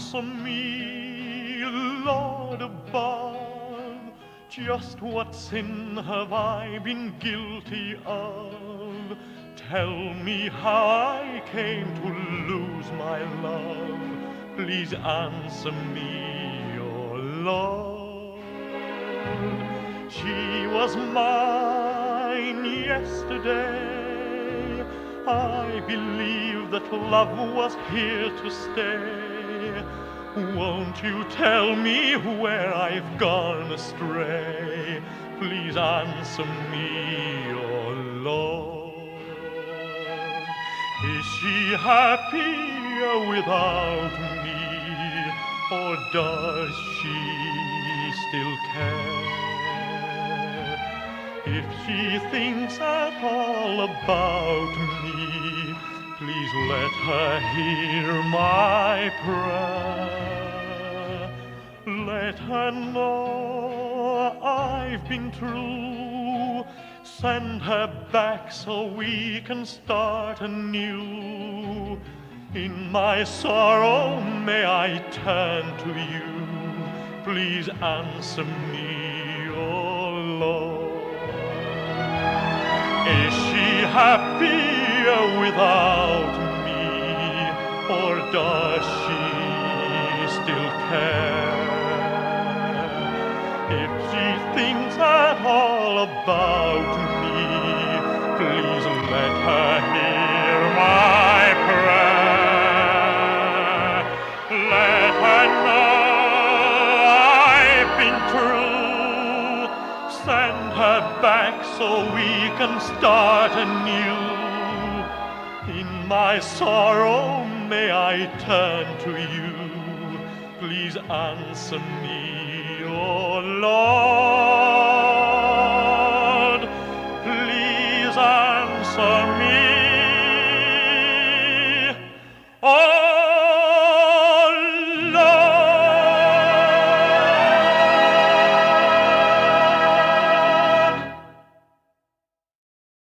answer me, Lord above. Just what sin have I been guilty of? Tell me how I came to lose my love. Please answer me, oh Lord. She was mine yesterday. I believe that love was here to stay. Won't you tell me where I've gone astray? Please answer me, oh Lord. Is she happier without me, or does she still care? If she thinks at all about me, please let her hear my prayer. Let her know I've been true. Send her back so we can start anew. In my sorrow may I turn to you. Please answer me, oh Lord. Is she happier without me, or does she still care? If she thinks at all about me, please let her hear my prayer. Let her know I've been true. Send her back so we can start anew. In my sorrow may I turn to you. Please answer me, oh Lord.